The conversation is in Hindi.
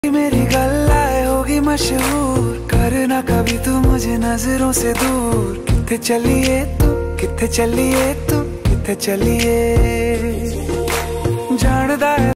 मेरी गल्लाए होगी मशहूर, करना कभी तू मुझे नजरों से दूर। कित्थे चलिए तू, कित्थे चलिए तू, कित्थे चलिए जानदा है।